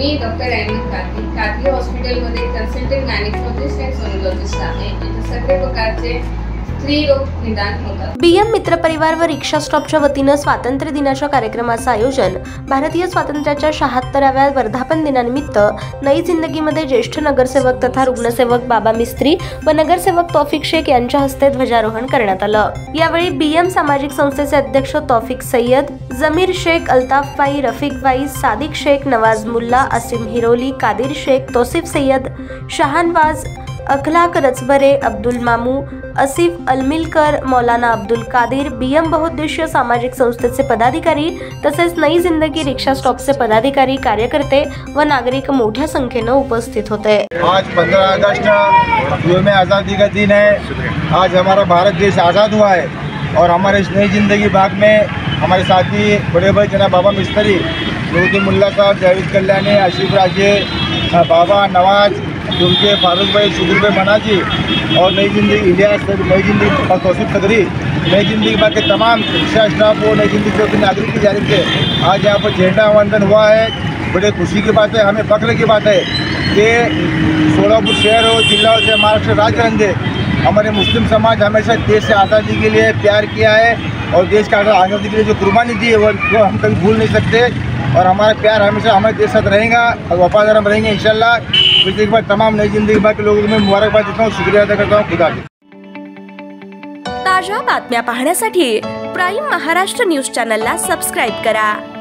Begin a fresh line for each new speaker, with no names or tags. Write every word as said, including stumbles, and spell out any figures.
मी doctor Ahmad Qadri Qadri हॉस्पिटलमध्ये consultant gynaecologist आणि sonologist आहे। इथे सगळे प्रकारचे स्त्री रोग निदान होतात।
बीएम मित्र परिवार व रिक्षा स्टॉपच्या वतीनं स्वातंत्र्य दिनाच्या कार्यक्रमाचं आयोजन भारतीय स्वातंत्र्याच्या शहात्तराव्या वर्धापन दिनानिमित्त नई जिंदगीमध्ये ज्येष्ठ नगरसेवक तथा रुग्णसेवक बाबा मिस्त्री व नगरसेवक तौफिक शेख यांच्या हस्ते ध्वजारोहण करण्यात आलं। यावेळी बीएम सामाजिक संस्थेचे अध्यक्ष तौफिक सय्यद, जमीर शेख, अल्ताफ भाई, रफीक भाई, सादिक शेख, नवाज मुल्ला, असीम हिरोली, कादिर शेख, तौसिफ सय्यद, शहानवाज, अखलाक रचबरे, अब्दुल मामू, असिफ अलमिलकर, मौलाना अब्दुल कादिर, बीएम बहुउद्देशीय सामाजिक संस्थेचे पदाधिकारी तसेच नई जिंदगी रिक्षा स्टॉपचे पदाधिकारी, कार्यकर्ते व नागरिक मोठ्या संख्येने उपस्थित होते।
आज पंद्रह अगस्त यौम आज़ादी का दिन है। आज हमारा भारत देश आज़ाद हुआ है और हमारे इस नई जिंदगी बाग में हमारे साथी बड़े भाई जनाब बाबा मिस्त्री, नूरुद्दीन मुल्ला साहब, जावेद कल्याणी, आशिफ राजे, बाबा नवाज, उनके फारूक भाई, शुक्र भाई मनाजी और नई जिंदगी इंडिया नई जिंदगी तौसीफ सदरी, नई जिंदगी बाग के तमाम रिक्शा स्टाफ और नई जिंदगी चौकी नागरिक की जानिब से आज यहाँ पर झंडा वंदन हुआ है। बड़े खुशी की बात है, हमें फख्र की बात है कि सोलापुर शहर और जिला से महाराष्ट्र राज्य रंगे हमारे मुस्लिम समाज हमेशा देश से आज़ादी के लिए प्यार किया है और देश का आज़ादी के लिए जो कुर्बानी दी है वो हम कभी भूल नहीं सकते और हमारा प्यार हमेशा हमारे देश साथ रहेगा और वफादार हम रहेंगे इंशाल्लाह। फिर एक बार तमाम नई जिंदगी बाग के लोगों को मैं मुबारकबाद देता हूँ, शुक्रिया अदा करता हूँ। खुदा
ताज्या बातम्या पाहण्यासाठी प्राईम महाराष्ट्र न्यूज चॅनलला सबस्क्राइब करा।